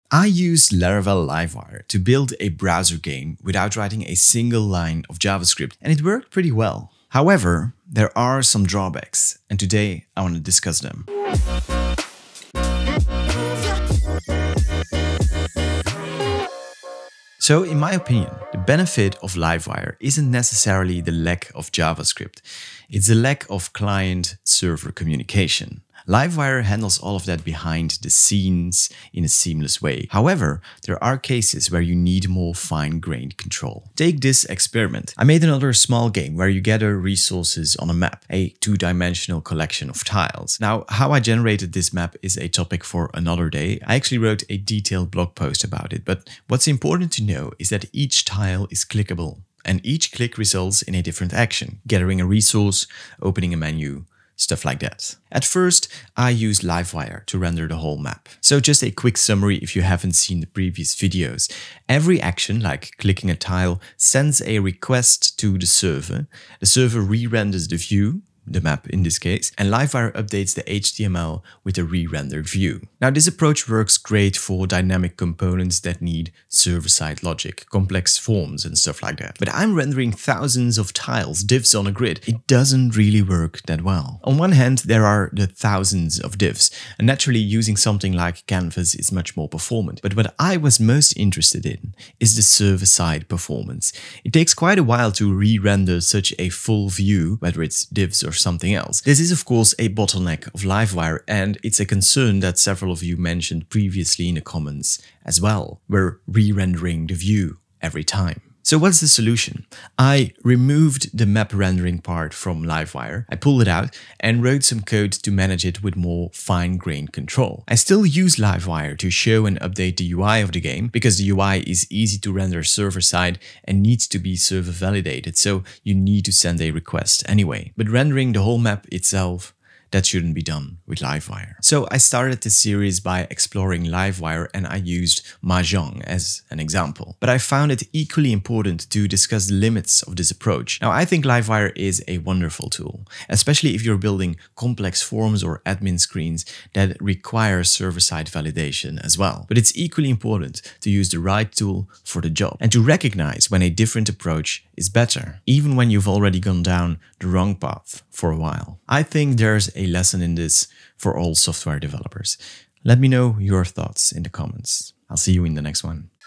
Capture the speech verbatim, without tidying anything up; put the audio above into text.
I used Laravel Livewire to build a browser game without writing a single line of JavaScript, and it worked pretty well. However, there are some drawbacks, and today I want to discuss them. So, in my opinion, the benefit of Livewire isn't necessarily the lack of JavaScript. It's the lack of client-server communication. Livewire handles all of that behind the scenes in a seamless way. However, there are cases where you need more fine-grained control. Take this experiment. I made another small game where you gather resources on a map, a two-dimensional collection of tiles. Now, how I generated this map is a topic for another day. I actually wrote a detailed blog post about it, but what's important to know is that each tile is clickable, and each click results in a different action, gathering a resource, opening a menu, stuff like that. At first, I used Livewire to render the whole map. So just a quick summary if you haven't seen the previous videos. Every action, like clicking a tile, sends a request to the server. The server re-renders the view, the map in this case, and Livewire updates the H T M L with a re-rendered view. Now, this approach works great for dynamic components that need server-side logic, complex forms and stuff like that. But I'm rendering thousands of tiles, divs on a grid. It doesn't really work that well. On one hand, there are the thousands of divs, and naturally using something like Canvas is much more performant. But what I was most interested in is the server-side performance. It takes quite a while to re-render such a full view, whether it's divs or something else. This is of course a bottleneck of Livewire, and it's a concern that several of you mentioned previously in the comments as well. We're re-rendering the view every time. So what's the solution? I removed the map rendering part from Livewire, I pulled it out and wrote some code to manage it with more fine-grained control. I still use Livewire to show and update the U I of the game, because the U I is easy to render server-side and needs to be server validated, so you need to send a request anyway. But rendering the whole map itself, that shouldn't be done with Livewire. So I started this series by exploring Livewire, and I used Mahjong as an example. But I found it equally important to discuss the limits of this approach. Now, I think Livewire is a wonderful tool, especially if you're building complex forms or admin screens that require server-side validation as well. But it's equally important to use the right tool for the job and to recognize when a different approach is better, even when you've already gone down the wrong path for a while. I think there's a lesson in this for all software developers. Let me know your thoughts in the comments. I'll see you in the next one.